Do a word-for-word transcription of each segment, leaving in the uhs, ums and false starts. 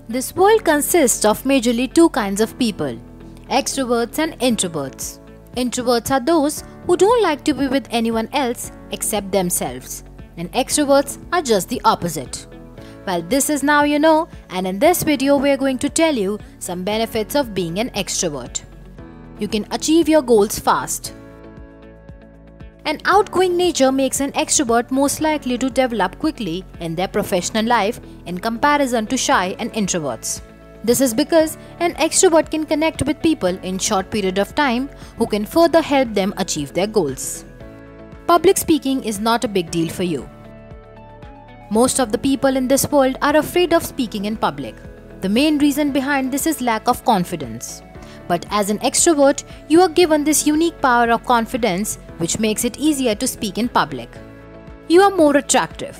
This world consists of majorly two kinds of people, extroverts and introverts. Introverts are those who don't like to be with anyone else except themselves, and extroverts are just the opposite. Well, this is Now You Know, and in this video we are going to tell you some benefits of being an extrovert. You can achieve your goals fast. An outgoing nature makes an extrovert most likely to develop quickly in their professional life in comparison to shy and introverts. This is because an extrovert can connect with people in short period of time who can further help them achieve their goals. Public speaking is not a big deal for you. Most of the people in this world are afraid of speaking in public. The main reason behind this is lack of confidence. But as an extrovert, you are given this unique power of confidence which makes it easier to speak in public. You are more attractive.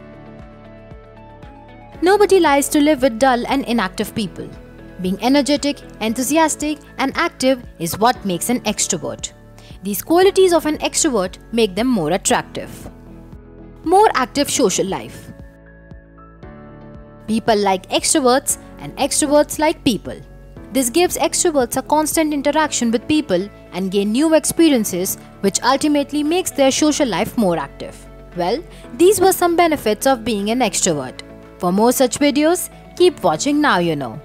Nobody likes to live with dull and inactive people. Being energetic, enthusiastic, and active is what makes an extrovert. These qualities of an extrovert make them more attractive. More active social life. People like extroverts and extroverts like people. This gives extroverts a constant interaction with people and gain new experiences, which ultimately makes their social life more active. Well, these were some benefits of being an extrovert. For more such videos, keep watching Now You Know.